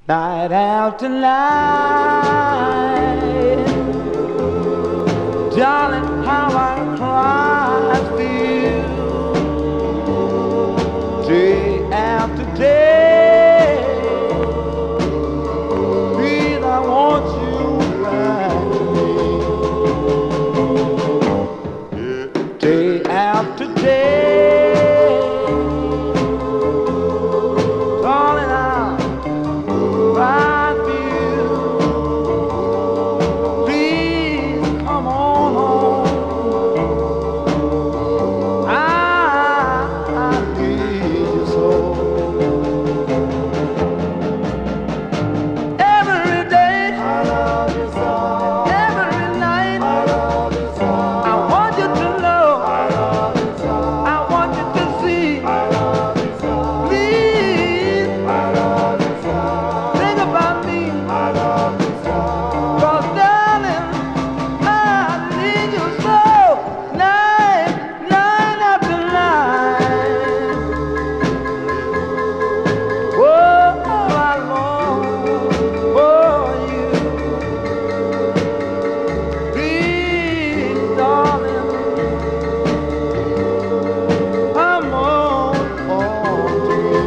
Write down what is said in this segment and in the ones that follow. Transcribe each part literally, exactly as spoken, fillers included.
night after night. Darling, how I cry for you, day after day. Please, I want you right to me, day after day. Darling, I'll cry for you. Please come on home. I, I need you so. Every day, I love you so. Every night, I love you so. I want you to know, I love you so. I want you to see, I love you so. Please, I love you so. Think about me, I love you so. 'Cause darling, I need you so. Night, night after night. Oh, how I long for you. Please, darling, come on home to me.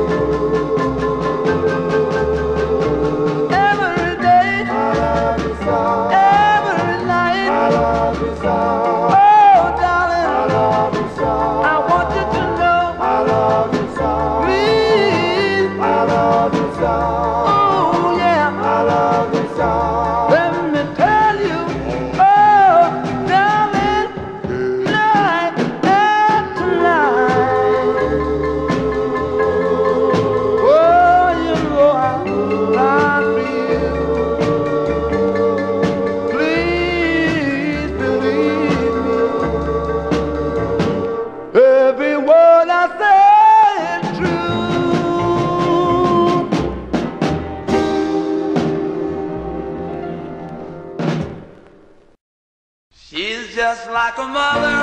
Every day, I love you so. Every night, I love you so. Oh, darling, I love you so. I want you to know, I love you so. Please, I love you so. Oh, yeah, I love you so. Let me tell you, oh, darling, night after night. Oh, you know I cry for you. Please believe me. Every word I say is true. She's just like a mother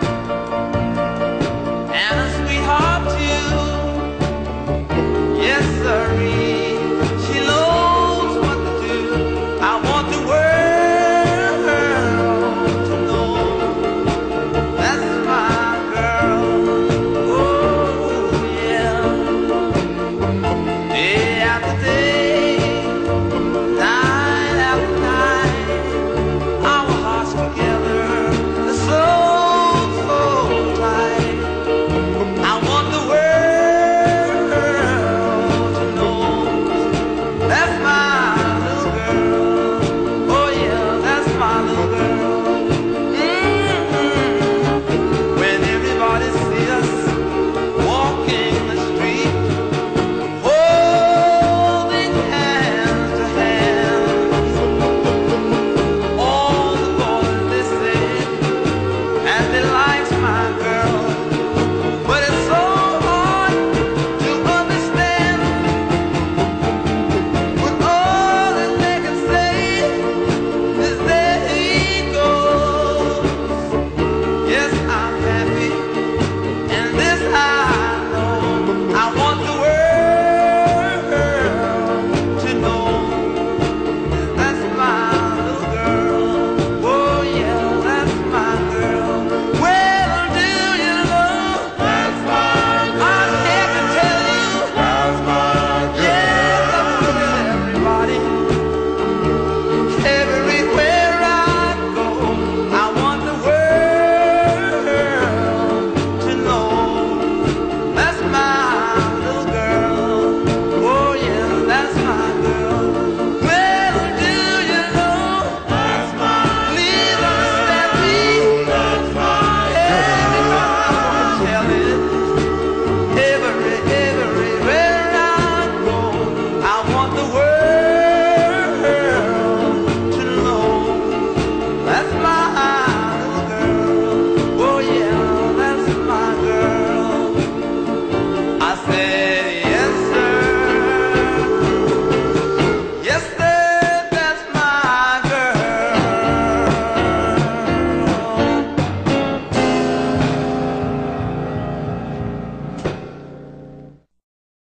and a sweetheart too. Yes, sirree, she knows what to do. I want the world to know that's my girl. Oh, yeah. Day after day.